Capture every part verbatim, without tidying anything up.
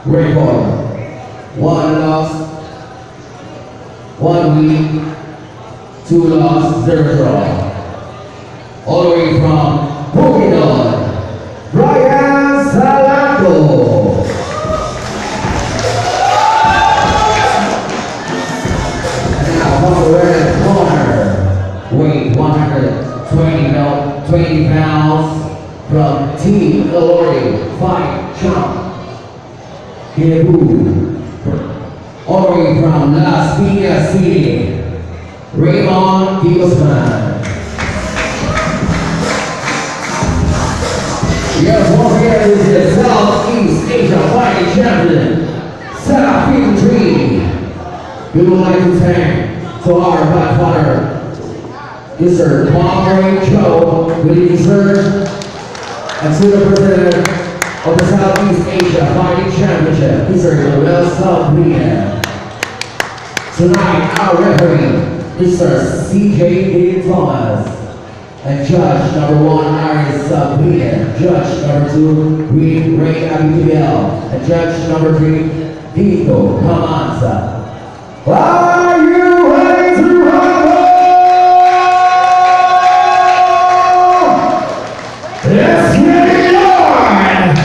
record. One loss, one win, two loss, zero draw. All the way from Pokemon, Brian Salado. And now from the red corner, weight one hundred twenty pounds from Team Elori, fight jump. Gebu. All the way from Las Piñas City, Raymond Guzman. Yes, once again, this is the Southeast Asia Fighting Champion, Serafin Tree. We would like to thank to our godfather, Mister Kwame Cho, Willie Sir, and to the president of the Southeast Asia Fighting Championship, Mister Noel Salvia. Tonight, our referee, Mister C J D. Thomas, and judge number one, Arias Salvia, judge number two, Green Ray Abitibiel, and judge number three, Dito Camanza. Are you ready to rumble? Let's get it on!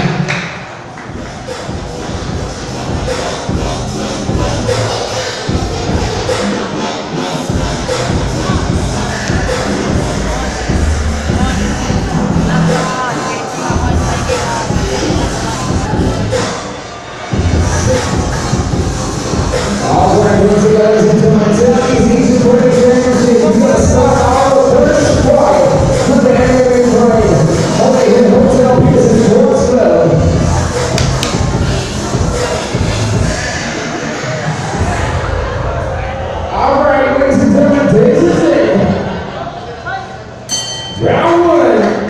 Ladies and gentlemen, today's Easy Parade Championship, we're going to start our first fight for the heavyweight parade. Only in Hotel Peterson Sports Club. All right, ladies and gentlemen, this is it. Round one.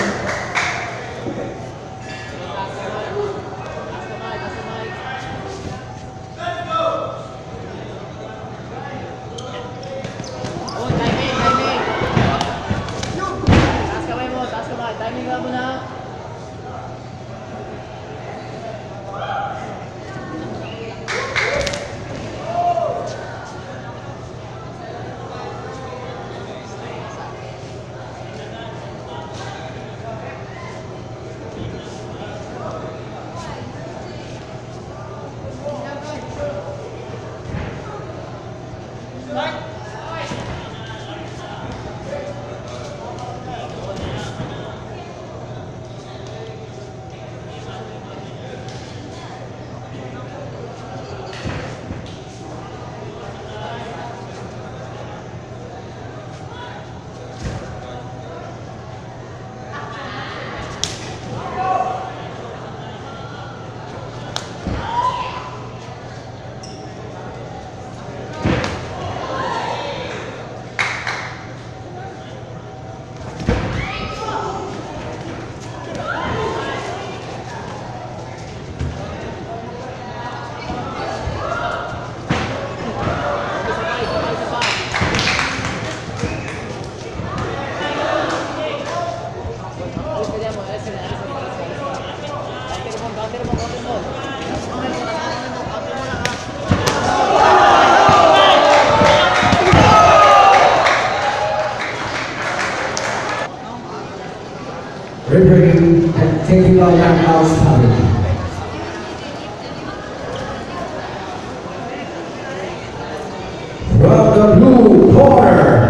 Referee and taking on that house party. From the blue corner,